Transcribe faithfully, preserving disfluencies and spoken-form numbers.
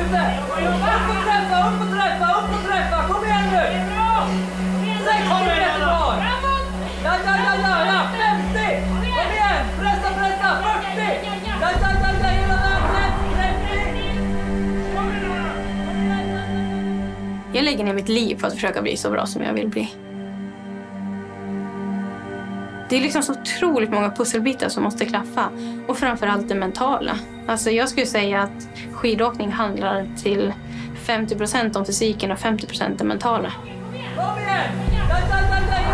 ute! Upp och träffa, upp och träffa, upp och träffa! Kom igen nu! sex kilometer kvar! Ja, ja, ja, ja, ja! femtio! Kom igen! Pressa, pressa! fyrtio! Ja, ja, ja, ja, hela vägen! trettio! Jag lägger ner mitt liv för att försöka bli så bra som jag vill bli. Det är liksom så otroligt många pusselbitar som måste klaffa. Och framförallt det mentala. Alltså jag skulle säga att skidåkning handlar till femtio procent om fysiken och femtio procent det mentala. Kom igen! Ja, ja, ja, ja.